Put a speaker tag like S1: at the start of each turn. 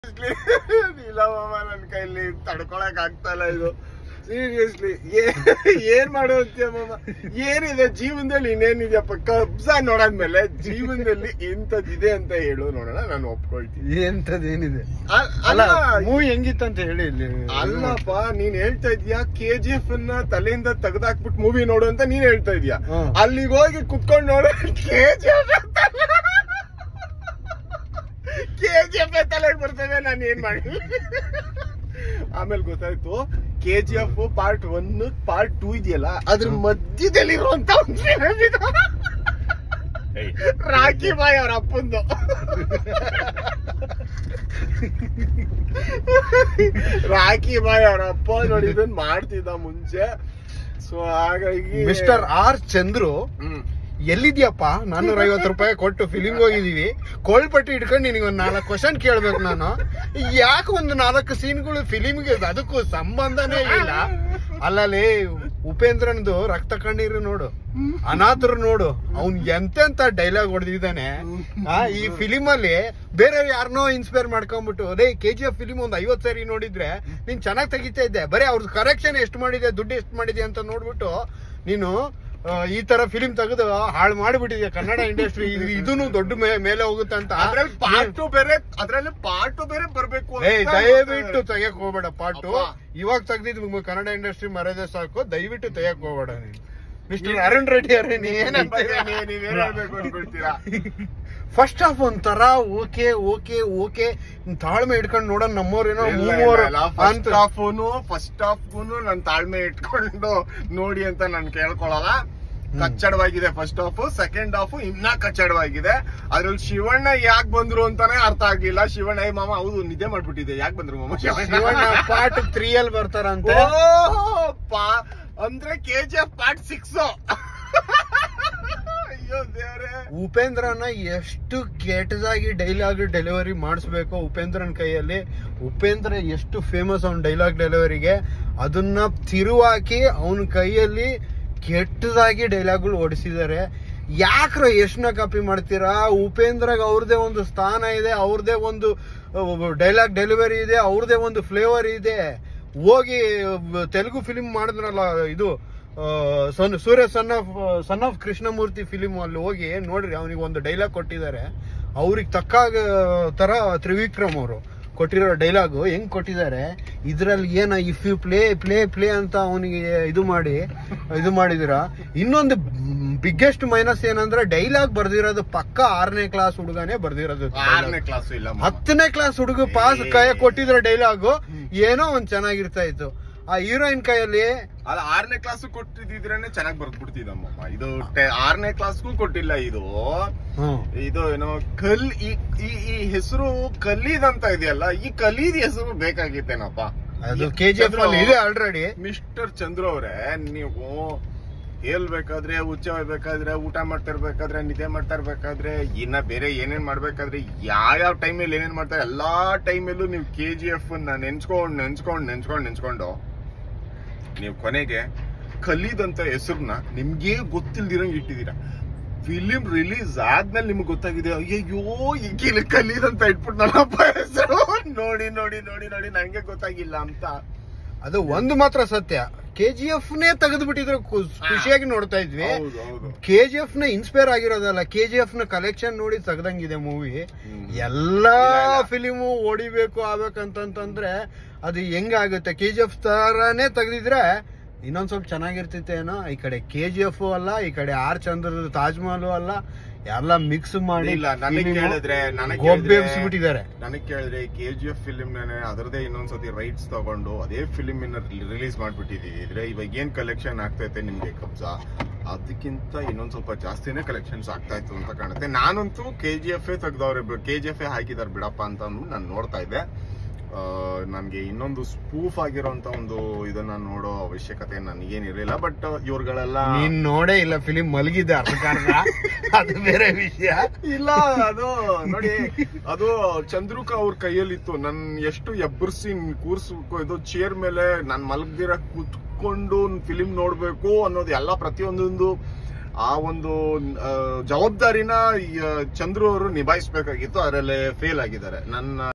S1: ಇಲ್ಲ ಮಾಮ ನನ್ ಕೈಲಿ ತಡ್ಕೊಳಕ್ ಆಗ್ತಾ ಇಲ್ಲ ಇದು ಸೀರಿಯಸ್ಲಿ. ಏನ್ ಮಾಡುವಂತೀಯ ಮಾಮ? ಏನಿದೆ ಜೀವನದಲ್ಲಿ? ಇನ್ನೇನಿದೆಯಪ್ಪ? ಕಬ್ಜಾ ನೋಡಾದ್ಮೇಲೆ ಜೀವನದಲ್ಲಿ ಎಂತದಿದೆ ಅಂತ ಹೇಳು ನೋಡೋಣ, ನಾನು ಒಪ್ಕೊಳ್ತೀನಿ.
S2: ಎಂತದೇನಿದೆ
S1: ಅಲ್ಲ
S2: ಮೂವಿ ಹೆಂಗಿತ್ತಂತ ಹೇಳಿ ಇಲ್ಲಿ.
S1: ಅಲ್ಲಪ್ಪ, ನೀನ್ ಹೇಳ್ತಾ ಇದೀಯಾ KGF ಅನ್ನ ತಲೆಯಿಂದ ತೆಗ್ದಾಕ್ಬಿಟ್ಟು ಮೂವಿ ನೋಡು ಅಂತ ನೀನ್ ಹೇಳ್ತಾ ಇದೀಯಾ. ಅಲ್ಲಿಗೆ ಹೋಗಿ ಕುತ್ಕೊಂಡು ನೋಡು KGF ತಲೆಗೆ ಬರ್ತದೆ, ನಾನು ಏನ್ ಮಾಡಿ. ಆಮೇಲೆ ಗೊತ್ತಾಯ್ತು KGF ಪಾರ್ಟ್ 1 ಪಾರ್ಟ್ 2 ಇದೆಯಲ್ಲ, ಅದ್ರ ಮಧ್ಯದಲ್ಲಿ ಇರುವಂತ ಒಂದು ಫಿಲಂ ಇದು. ರಾಕಿ ಬಾಯ್ ಅವ್ರ ಅಪ್ಪಂದು. ರಾಕಿ ಬಾಯ್ ಅವ್ರ ಅಪ್ಪ ನೋಡಿ ಇದನ್ನ ಮಾಡ್ತಿದ್ದ ಮುಂಚೆ. ಸೊ ಹಾಗಾಗಿ
S2: ಮಿಸ್ಟರ್ ಆರ್ ಚಂದ್ರು ಎಲ್ಲಿದ್ಯಪ್ಪ? 450 ರೂಪಾಯಿ ಕೊಟ್ಟು ಫಿಲಿಮ್ ಹೋಗಿದೀವಿ, ಕೋಳ್ಪಟ್ಟಿ ಇಟ್ಕೊಂಡು ನಿನಗೆ ಒಂದ್ 4 ಕ್ವಶನ್ ಕೇಳ್ಬೇಕು ನಾನು. ಯಾಕೆ ಒಂದು 4 ಸೀನ್ಗಳು ಫಿಲಿಮ್ಗೆ ಅದಕ್ಕೂ ಸಂಬಂಧನೇ ಇಲ್ಲ. ಅಲ್ಲಲ್ಲಿ ಉಪೇಂದ್ರನ್ದು ರಕ್ತ ಕಣ್ಣೀರು ನೋಡು, ಅನಾಥರು ನೋಡು, ಅವ್ನ್ ಎಂತೆಂತ ಡೈಲಾಗ್ ಹೊಡೆದಿದ್ದಾನೆ ಈ ಫಿಲಿಮ್ ಅಲ್ಲಿ. ಬೇರೆ ಯಾರನ್ನೋ ಇನ್ಸ್ಪೈರ್ ಮಾಡ್ಕೊಂಡ್ಬಿಟ್ಟು ಅದೇ KGF ಫಿಲಿಮ್ ಒಂದ್ 50 ಸಾರಿ ನೋಡಿದ್ರೆ ನೀನ್ ಚೆನ್ನಾಗ್ ತೆಗಿತಾ ಇದ್ದೆ, ಬರೀ ಅವ್ರದ್ದು ಕರೆಕ್ಷನ್ ಎಷ್ಟು ಮಾಡಿದೆ, ದುಡ್ಡು ಎಷ್ಟು ಮಾಡಿದೆ ಅಂತ ನೋಡ್ಬಿಟ್ಟು ನೀನು ಈ ತರ ಫಿಲಿಂ ತೆಗೆದು ಹಾಳು ಮಾಡಿಬಿಟ್ಟಿದ್ಯಾ ಕನ್ನಡ ಇಂಡಸ್ಟ್ರಿ. ಇದನ್ನು ದೊಡ್ಡ ಮೇಲೆ ಹೋಗುತ್ತೆ ಅಂತ.
S1: ಅದ್ರಲ್ಲಿ ಪಾರ್ಟ್ 2 ಬೇರೆ ಬರ್ಬೇಕು.
S2: ದಯವಿಟ್ಟು ತೆಗಿಯಕ್ ಹೋಗ್ಬೇಡ ಪಾರ್ಟ್ 2. ಇವಾಗ ತೆಗ್ದಿದ್ ಕನ್ನಡ ಇಂಡಸ್ಟ್ರಿ ಮರ್ಯಾದೆ ಸಾಕು, ದಯವಿಟ್ಟು ತೆಗಿಯಕ್ ಹೋಗ್ಬೇಡ. ನೀನು ಮಿಸ್ಟರ್ ಅರುಣ್ ರೆಡ್ಡಿ ಅವರೇ
S1: ಅನ್ಕೊಳ್ತೀರಾ?
S2: ಫಸ್ಟ್ ಹಾಫ್ ಒಂಥರ ಓಕೆ ಓಕೆ ಓಕೆ ತಾಳ್ಮೆ ಇಟ್ಕೊಂಡು ನೋಡೋಣ ನಮ್ಮವ್ರೇನೋ
S1: ಫಸ್ಟ್ ಹಾಫ್ಗೂ ನನ್ ತಾಳ್ಮೆ ಇಟ್ಕೊಂಡು ನೋಡಿ ಅಂತ ನಾನು ಕೇಳ್ಕೊಳಲ್ಲ. ಕಚ್ಚಡವಾಗಿದೆ ಫಸ್ಟ್ ಹಾಫ್. ಸೆಕೆಂಡ್ ಹಾಫ್ ಇನ್ನ ಕಚ್ಚಡವಾಗಿದೆ. ಅದ್ರಲ್ಲಿ ಶಿವಣ್ಣ ಯಾಕೆ ಬಂದ್ರು ಅಂತಾನೆ ಅರ್ಥ ಆಗ್ಲಿಲ್ಲ. ಶಿವಣ್ಣ ಮಾಮ ಹೌದು ನಿದ್ದೆ ಮಾಡ್ಬಿಟ್ಟಿದೆ, ಯಾಕೆ ಬಂದ್ರು ಮಾಮ
S2: ಶಿವಣ್ಣ ಪಾರ್ಟ್ 3 ಅಲ್ಲಿ ಬರ್ತಾರಂತೆ.
S1: ಅಂದ್ರೆ KGF ಪಾರ್ಟ್ 6.
S2: ಉಪೇಂದ್ರನ ಎಷ್ಟು ಕೆಟ್ಟದಾಗಿ ಡೈಲಾಗ್ ಡೆಲಿವರಿ ಮಾಡಿಸ್ಬೇಕು ಉಪೇಂದ್ರನ್ ಕೈಯಲ್ಲಿ. ಉಪೇಂದ್ರ ಎಷ್ಟು ಫೇಮಸ್ ಅವನ್ ಡೈಲಾಗ್ ಡೆಲಿವರಿಗೆ, ಅದನ್ನ ತಿರುವಾಕಿ ಅವನ ಕೈಯಲ್ಲಿ ಕೆಟ್ಟದಾಗಿ ಡೈಲಾಗ್ಗಳು ಓಡಿಸಿದ್ದಾರೆ. ಯಾಕ್ರ ಎಷ್ಟನ್ನ ಕಾಪಿ ಮಾಡ್ತೀರಾ? ಉಪೇಂದ್ರಗ್ ಅವ್ರದೇ ಒಂದು ಸ್ಥಾನ ಇದೆ, ಅವ್ರದೇ ಒಂದು ಡೈಲಾಗ್ ಡೆಲಿವರಿ ಇದೆ, ಅವ್ರದೇ ಒಂದು ಫ್ಲೇವರ್ ಇದೆ. ಹೋಗಿ ತೆಲುಗು ಫಿಲಿಂ ಮಾಡಿದ್ರಲ್ಲ ಇದು Surya son of Krishnamurthy film, ಅಲ್ಲಿ ಹೋಗಿ ನೋಡ್ರಿ ಅವನಿಗೆ ಒಂದು ಡೈಲಾಗ್ ಕೊಟ್ಟಿದ್ದಾರೆ. ಅವ್ರಿಗೆ ತಕ್ಕಾಗ ತರ ತ್ರಿವಿಕ್ರಮ್ ಅವರು ಕೊಟ್ಟಿರೋ ಡೈಲಾಗ್ ಹೆಂಗ್ ಕೊಟ್ಟಿದ್ದಾರೆ. ಇದ್ರಲ್ಲಿ ಏನ if you play play play ಅಂತ ಅವನಿಗೆ ಇದು ಮಾಡಿದಿರ. ಇನ್ನೊಂದು ಬಿಗ್ಗೆಸ್ಟ್ ಮೈನಸ್ ಏನಂದ್ರೆ ಡೈಲಾಗ್ ಬರ್ದಿರೋದು ಪಕ್ಕ 6ನೇ ಕ್ಲಾಸ್ ಹುಡುಗನೇ ಬರ್ದಿರೋದು. 10ನೇ ಕ್ಲಾಸ್ ಹುಡುಗ ಪಾಸ್ ಕೈ ಕೊಟ್ಟಿದ್ರೆ ಡೈಲಾಗ್ ಏನೋ ಒಂದ್ ಚೆನ್ನಾಗಿರ್ತಾ ಇತ್ತು. ಆ ಹೀರೋಯಿನ್ ಕೈಯಲ್ಲಿ
S1: 6ನೇ ಕ್ಲಾಸ್ ಕೊಟ್ಟಿದ್ರೇನೆ ಚೆನ್ನಾಗಿ ಬರ್ದ್ಬಿಡ್ತಿದ್ದಮ್ಮ. ಇದು 6ನೇ ಕ್ಲಾಸ್ಗೂ ಕೊಟ್ಟಿಲ್ಲ. ಇದು ಏನೋ ಈ ಹೆಸರು ಕಲೀದ್ ಅಂತ ಇದೆಯಲ್ಲ, ಈ ಕಲೀದ್ ಹೆಸರು ಬೇಕಾಗಿತ್ತೇನಪ್ಪ.
S2: ಅದು KGF ಅಲ್ಲಿ ಇದೆ ಆಲ್ರೆಡಿ.
S1: ಮಿಸ್ಟರ್ ಚಂದ್ರು ಅವ್ರೆ, ನೀವು ಹೇಳ್ಬೇಕಾದ್ರೆ, ಹುಚ್ಚ ಹೋಗ್ಬೇಕಾದ್ರೆ, ಊಟ ಮಾಡ್ತಿರ್ಬೇಕಾದ್ರೆ, ನಿದ್ದೆ ಮಾಡ್ತಾ ಇರ್ಬೇಕಾದ್ರೆ, ಇನ್ನ ಬೇರೆ ಏನೇನ್ ಮಾಡ್ಬೇಕಾದ್ರೆ, ಯಾವ ಟೈಮಲ್ಲಿ ಏನೇನ್ ಮಾಡ್ತಾರೆ ಎಲ್ಲಾ ಟೈಮಲ್ಲೂ ನೀವು KGF ನೆನ್ಸ್ಕೊಂಡು ನೀವು ಕೊನೆಗೆ ಕಲೀದಂತ ಹೆಸರನ್ನ ನಿಮ್ಗೆ ಗೊತ್ತಿಲ್ದಿರಂಗ್ ಇಟ್ಟಿದ್ದೀರಾ. ಫಿಲಿಂ ರಿಲೀಸ್ ಆದ್ಮೇಲೆ ನಿಮ್ಗೆ ಗೊತ್ತಾಗಿದೆ, ಅಯ್ಯೋ ಈಗ ಕಲೀದಂತ ಇಟ್ಬಿಟ್ಟು ನನ್ನಪ್ಪ ಹೆಸರು ನೋಡಿ ನೋಡಿ ನೋಡಿ ನೋಡಿ ನಂಗೆ ಗೊತ್ತಾಗಿಲ್ಲ ಅಂತ.
S2: ಅದು ಒಂದು ಮಾತ್ರ ಸತ್ಯ, KGF ನೇ ತೆಗೆದು ಬಿಟ್ಟಿದ್ರೆ ಖುಷಿಯಾಗಿ ನೋಡ್ತಾ ಇದ್ವಿ. KGF ನ ಇನ್ಸ್ಪೈರ್ ಆಗಿರೋದಲ್ಲ, KGF ನ ಕಲೆಕ್ಷನ್ ನೋಡಿ ತೆಗ್ದಂಗಿದೆ ಮೂವಿ. ಎಲ್ಲಾ ಫಿಲಿಮು ಓಡಿಬೇಕು ಆಗ್ಬೇಕಂತಂದ್ರೆ ಅದು ಹೆಂಗಾಗುತ್ತೆ? KGF ತರಾನೇ ತೆಗ್ದಿದ್ರೆ ಇನ್ನೊಂದ್ ಸ್ವಲ್ಪ ಚೆನ್ನಾಗಿರ್ತಿತ್ತೇನೋ. ಈ ಕಡೆ KGF ಅಲ್ಲ, ಈ ಕಡೆ ಆರ್ ಚಂದ್ರದ ತಾಜ್ ಮಹಲ್ ಅಲ್ಲ, ಎಲ್ಲ ಮಿಕ್ಸ್ ಮಾಡಿ
S1: ನನಗ್ ಕೇಳಿದ್ರೆ KGF ಫಿಲಿಮ್ ಅದರದೇ ಇನ್ನೊಂದ್ಸತಿ ರೈಟ್ಸ್ ತಗೊಂಡು ಅದೇ ಫಿಲಿಮ್ ರಿಲೀಸ್ ಮಾಡ್ಬಿಟ್ಟಿದ್ರೆ ಇವಾಗ ಏನ್ ಕಲೆಕ್ಷನ್ ಆಗ್ತೈತೆ ನಿಮ್ಗೆ ಕಬ್ಜಾ, ಅದಕ್ಕಿಂತ ಇನ್ನೊಂದ್ ಸ್ವಲ್ಪ ಜಾಸ್ತಿನೇ ಕಲೆಕ್ಷನ್ಸ್ ಆಗ್ತಾ ಇತ್ತು ಅಂತ ಕಾಣುತ್ತೆ. ನಾನಂತೂ KGF ತೆಗ್ದವ್ರೆ, KGF ಹಾಕಿದಾರೆ ಬಿಡಪ್ಪ ಅಂತ ನಾನು ನೋಡ್ತಾ ಇದ್ದೆ. ನನ್ಗೆ ಇನ್ನೊಂದು ಸ್ಪೂಫ್ ಆಗಿರೋಂತ ಒಂದು ಇದನ್ನ ನೋಡೋ ಅವಶ್ಯಕತೆ ನನಗೇನಿರಲಿಲ್ಲ. ಬಟ್ ಇವ್ರುಗಳೆಲ್ಲ
S2: ನೀನ್ ನೋಡೇ ಇಲ್ಲ, ಫಿಲಿಂ ಮಲಗಿದೆ ಅದು ಬೇರೆ ವಿಷಯ
S1: ಇಲ್ಲ. ಅದು ನೋಡಿ, ಅದು ಚಂದ್ರುಕ ಅವ್ರ ಕೈಯಲ್ಲಿತ್ತು. ನನ್ ಎಷ್ಟು ಎಬ್ಬರ್ಸಿ ಕೂರ್ಸ್ಬೇಕು, ಇದು ಚೇರ್ ಮೇಲೆ ನಾನ್ ಮಲಗ್ದಿರ ಕೂತ್ಕೊಂಡು ಫಿಲಿಂ ನೋಡ್ಬೇಕು ಅನ್ನೋದು ಎಲ್ಲ ಪ್ರತಿಯೊಂದೊಂದು ಆ ಒಂದು ಜವಾಬ್ದಾರಿನ ಚಂದ್ರು ಅವರು ನಿಭಾಯಿಸ್ಬೇಕಾಗಿತ್ತು. ಅದರಲ್ಲಿ ಫೇಲ್ ಆಗಿದ್ದಾರೆ. ನನ್ನ